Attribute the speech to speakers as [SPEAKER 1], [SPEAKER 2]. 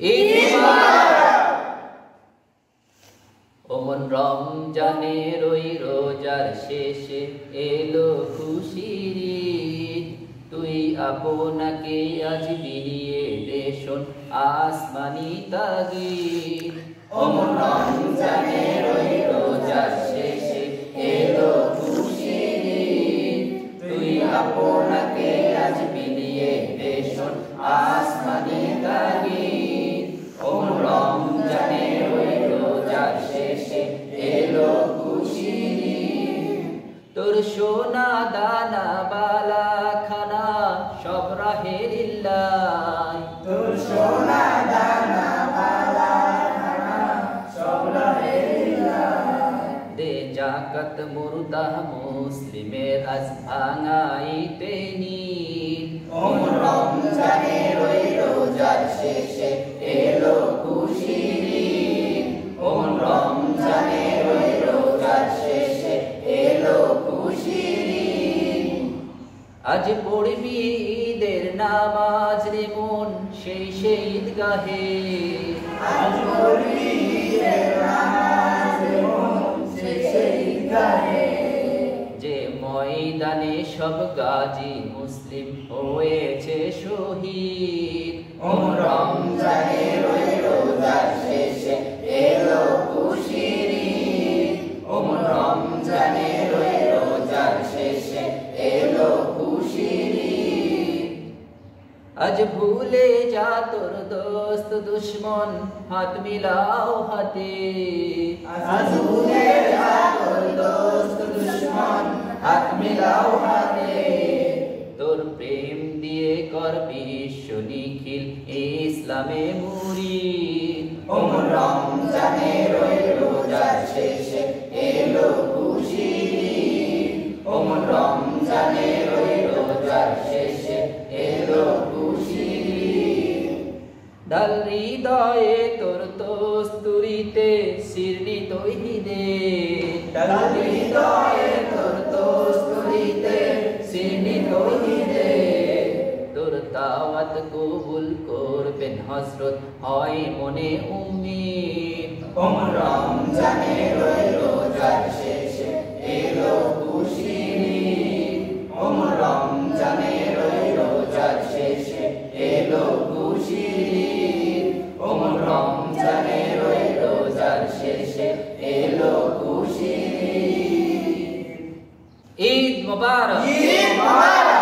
[SPEAKER 1] ওমন রমজানের ওই রোজার শেষে এলো খুশির ঈদ, তুই আপনাকে আজ বিলিয়ে দে শোন আসমানি তাগিদ। ওমন রমজানের ওই রোজার শেষে এলো খুশির ঈদ, তুই আপনাকে আজ বিলিয়ে দে শোন আসমানি তাগিদ। ওমন রমজানের ওই রোজার শেষে এলো খুশির ঈদ, তোর সোনা দানা বালা খানা সব রাহেলিল্লাহ,
[SPEAKER 2] তোর সোনা দানা বালা খানা সব রাহেলিল্লাহ।
[SPEAKER 1] দে জাকাত মুর্দা মুসলিমের আজ ভাঙাইতে নিদ।
[SPEAKER 2] ওমন রমজানের ওই রোজার শেষে এলো খুশির ঈদ, ওমন রমজানের ওই রোজার শেষে এলো খুশির ঈদ।
[SPEAKER 1] আজ পড়বি ঈদের নামাজ রে মন সেই ঈদগাহে,
[SPEAKER 2] আজ পড়বি ঈদের নামাজ রে মন সেই ঈদগাহে।
[SPEAKER 1] যে ময়দানে সব গাজী মুসলিম হয়েছে শহীদ।
[SPEAKER 2] ওমন রমজানের ওই রোজার শেষে এলো খুশির ঈদ, ওমন রমজানের ওই রোজার শেষে এলো খুশির ঈদ।
[SPEAKER 1] আজ ভুলে যা তোর দোস্ত দুশ্মন হাত মিলাও হাতে,
[SPEAKER 2] আজ ভুলে যা তোর দোস্ত দুশ্মন হাত মিলাও হাতে।
[SPEAKER 1] তোর প্রেম দিয়ে কর বিশ্ব নিখিল ইসলামে মুরিদ।
[SPEAKER 2] ওমন রমজানের ওই রোজার শেষে এলো খুশির ঈদ, ওমন রমজানের ওই রোজার শেষে এলো খুশির ঈদ।
[SPEAKER 1] ডাল হৃদয়ে তোর দোস্তুরিতে শিরনি তৈহিদে,
[SPEAKER 2] ডাল হৃদয়ে তোর দোস্তুরিতে শিরনি তৌহিদে।
[SPEAKER 1] তোর দাওয়াত কবুল করবেন হযরত হয় মনে উম্মিদ।
[SPEAKER 2] ওমন রমজানের ওই রোজার শেষে এলো খুশির ঈদ, ওমন রমজানের ওই রোজার শেষে এলো খুশির ঈদ, ওমন রমজানের ওই রোজার শেষে এলো খুশির ঈদ।
[SPEAKER 1] ঈদ মুবারক।
[SPEAKER 2] ঈদ মুবারক।